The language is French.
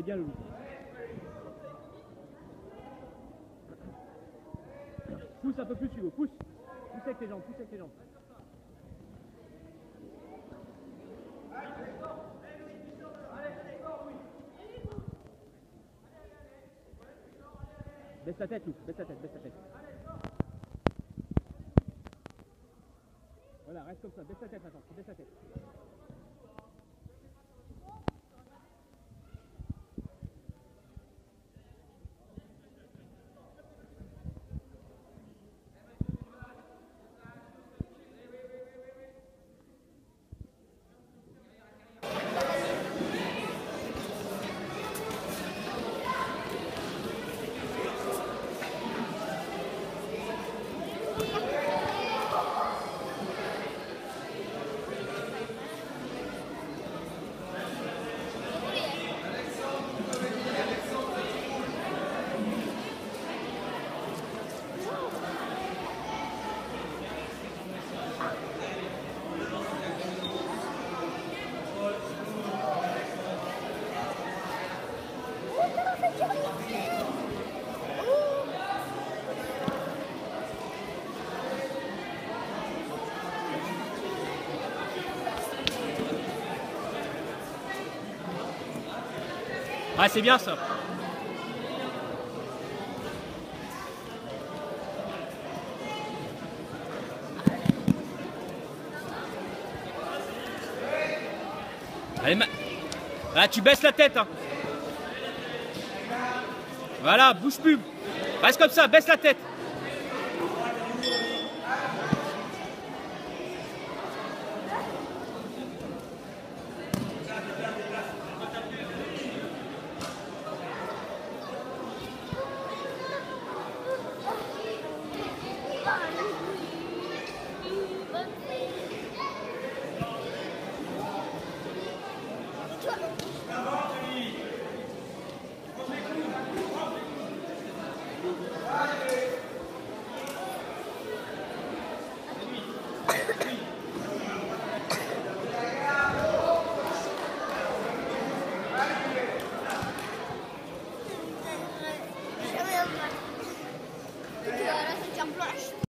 bien, Loulou. Pousse un peu plus, Hugo, pousse. Pousse avec tes jambes, pousse avec tes jambes. Baisse ta tête, Lou, baisse ta tête, baisse ta tête. Voilà, reste comme ça, baisse ta tête maintenant, baisse ta tête. Ah, c'est bien ça. Allez, là, tu baisses la tête. Hein. Voilà, bouge plus. Reste comme ça, baisse la tête.